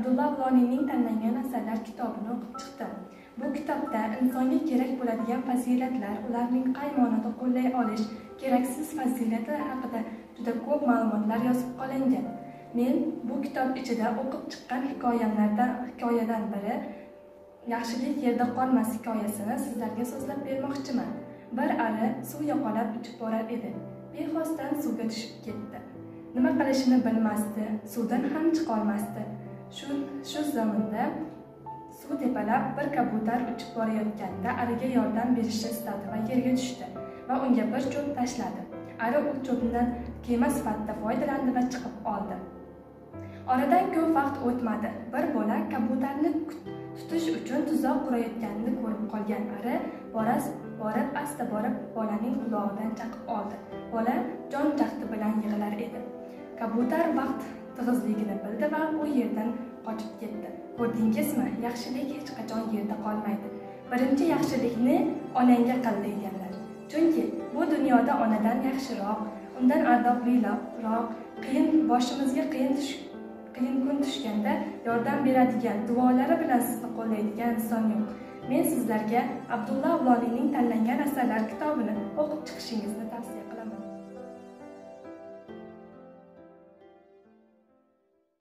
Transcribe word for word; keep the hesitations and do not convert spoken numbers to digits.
Abdulla Avloniyning tanlangan asarlar kitobini o'qib chiqdim. Bu kitobda insonga kerak bo'ladigan fazilatlar, ularning qay ma'noda qo'llay olish, keraksiz fazilatlar haqida juda ko'p ma'lumotlar yozib qolingan. Men bu kitob ichida o'qib chiqqan hikoyamlardan hikoyadan biri Yaxshilik yerda qolmas hikoyasini sizlarga so'zlab bermoqchiman. Bir ari suv yoqalab uchib borar edi. Bexosdan suvga tushib ketdi. Nima qilishini bilmasdi, suvdan ham chiqa olmasdi. Shu shu zamonda suv tepalab bir kabutar uchib borayotganda ariga yordam berishni istadi va yerga tushdi va unga bir cho'p tashladi. Ari u cho'pdan kema sifatida foydalandi va chiqib oldi. Oradan ko'p vaqt o'tmadi. Bir bola kabutarni tutish uchun tuzoq qurayotganini ko'rib qolgan ari boras borib asta borib bolaning qulog'idan chaqib oldi. Bola jon jahdi bilan yig'lar edi. Kabutar vaqt tig'izligini bildi va u yerdan qochib ketdi. Ko'rdingizmi, yaxshilik hech qachon yerda qolmaydi. Birinchi yaxshilikni onangga qil deganlar. Chunki bu dunyoda onadan yaxshiroq, undan ardoqliroq, qiyin boshimizga qiyin tush qiyin kun tushganda yordam beradigan, duolari bilan sizni qo'llaydigan inson yo'q. Men sizlarga Abdulla Avloniyning tanlangan asarlar kitobini o'qib chiqishingizni tavsiya qilaman.